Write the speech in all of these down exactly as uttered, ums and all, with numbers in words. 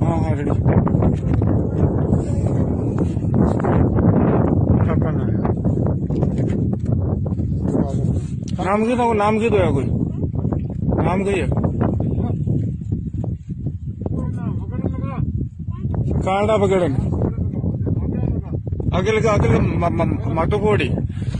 हाँ हाँ रेडी नाम की तो नाम की तो है कोई नाम की है कांडा पकड़न अगल का अगल मटो पोड़ी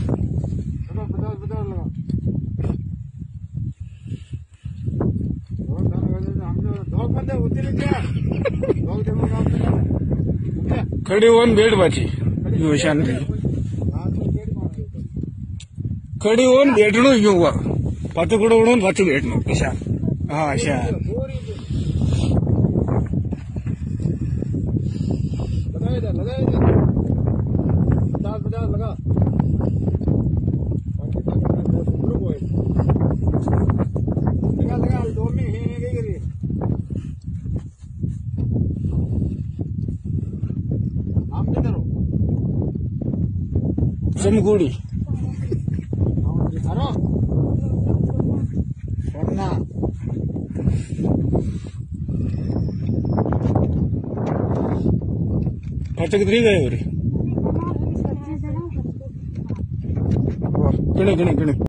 खड़ी वन बेड बाची शांति खड़ी वन बैठनो क्यों हुआ पत्ते कुड़ उड़न बच्चे बैठनो ईशान हाँ ईशान लगा लगा दो में समगुड़ी खर्च कितनी गए गिने गिने गिने